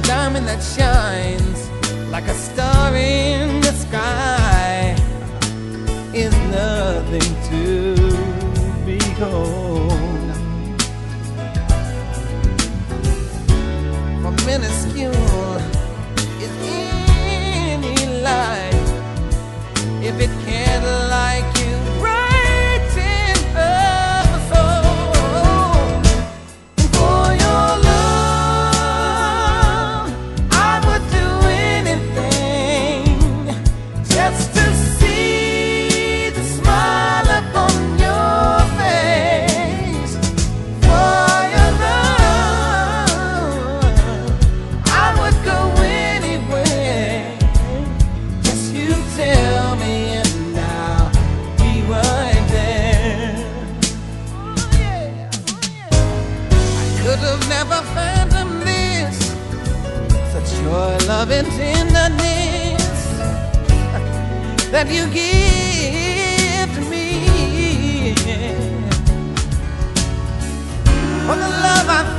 diamond that shines like a star in the sky is nothing to behold. For minuscule is any light if it can't like you brighten up a soul. And for your love, I would do anything just to see the smile upon your face. For your love, I would go anywhere. Just you tell me and I'll be right there. Oh yeah, oh yeah. I could have never fathomed this, such your love and tenderness that you give to me. For the love I